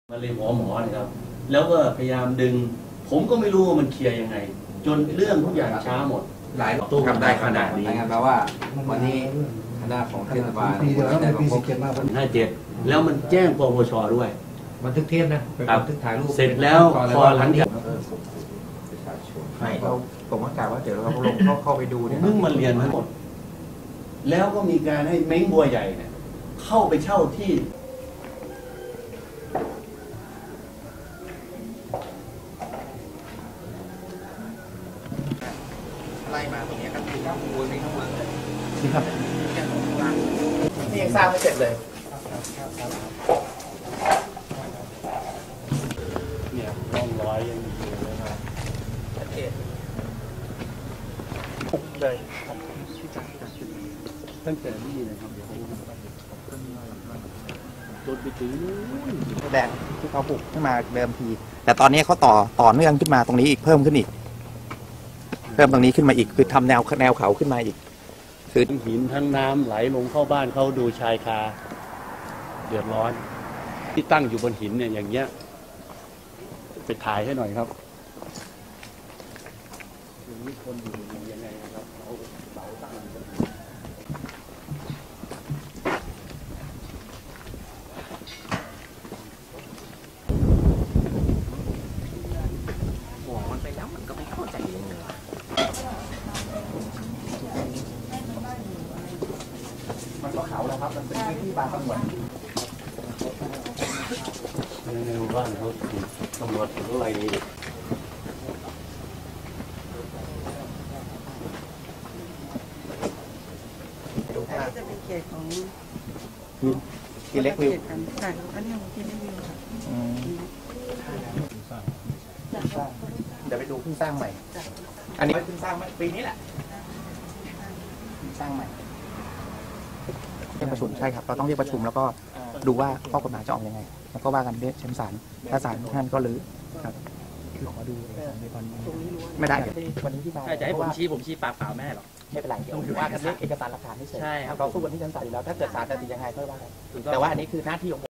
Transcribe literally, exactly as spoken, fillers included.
มาเลยหมอหมอนะครับแล้วก็พยายามดึงผมก็ไม่รู้ว่ามันเคลียร์ยังไงจนเรื่องทุกอย่างช้าหมดหลายตู้ทำได้ขนาดนี้แปลว่าวันนี้คณะของเทศบาลได้มาพบห้าเจ็ดแล้วมันแจ้งปปชด้วยบันทึกเทปนะเป็นบันทึกถ่ายรูปเสร็จแล้วพอหลังจากไม่เราผมก็กล่าวว่าเดี๋ยวเราลงเข้าเข้าไปดูเนี่ยนึ่งมาเรียนทั้งหมดแล้วก็มีการให้เม้งบัวใหญ่เนี่ยเข้าไปเช่าที่ไล่มาตรงนี้ก็คือข้างบนนี้ข้างหลังเลยนี่ครับนี่ยังสร้างไม่เสร็จเลยเนี่ยร่องรอยยังอยู่เลยครับชัดเจนเลยตั้งแต่นี่นะครับจนไปถึงแดงที่เขาปลูกขึ้นมาเดิมทีแต่ตอนนี้เขาต่อต่อเนื่องขึ้นมาตรงนี้อีกเพิ่มขึ้นอีกเพิ่มตรงนี้ขึ้นมาอีกคือทำแนวแนวเขาขึ้นมาอีกคือหินทั้งน้ำไหลลงเข้าบ้านเขาดูชายคาเดือดร้อนที่ตั้งอยู่บนหินเนี่ยอย่างเงี้ยไปถ่ายให้หน่อยครับมีคนอยู่ยังไงนะครับเขาเสาตั้งหัวมันไปแล้วมันก็ไม่เข้าใจเลยมันก็เขาแล้วครับมันเป็นพื้นที่บางสงวนในหมู่บ้านเขาถูกตำรวจถูกอะไรนี่จะเป็นเขตของทีเล็กวิวค่ะอันนี้ของทีเล็กวิวค่ะเดี๋ยวไปดูเพิ่งสร้างใหม่อันนี้เพิ่งสร้างปีนี้แหละสร้างใหม่เรียกประชุมใช่ครับเราต้องเรียกประชุมแล้วก็ดูว่าข้อกฎหมายจะออกยังไงแล้วก็ว่ากันด้วยชั้นศาลถ้าศาลท่านก็รื้อครับคือขอดูเอกสารในตอนนี้ไม่ได้วันนี้ที่มาจะให้ผมชี้ผมชี้ปากเปล่าแม่หรอไม่เป็นไรเดี๋ยวว่ากันเรื่องเอกสารหลักฐานไม่เฉยใช่ครับเราสู้กันที่ชั้นศาลอยู่แล้วถ้าเกิดศาลตัดสินยังไงค่อยว่ากันแต่ว่าอันนี้คือหน้าที่ของ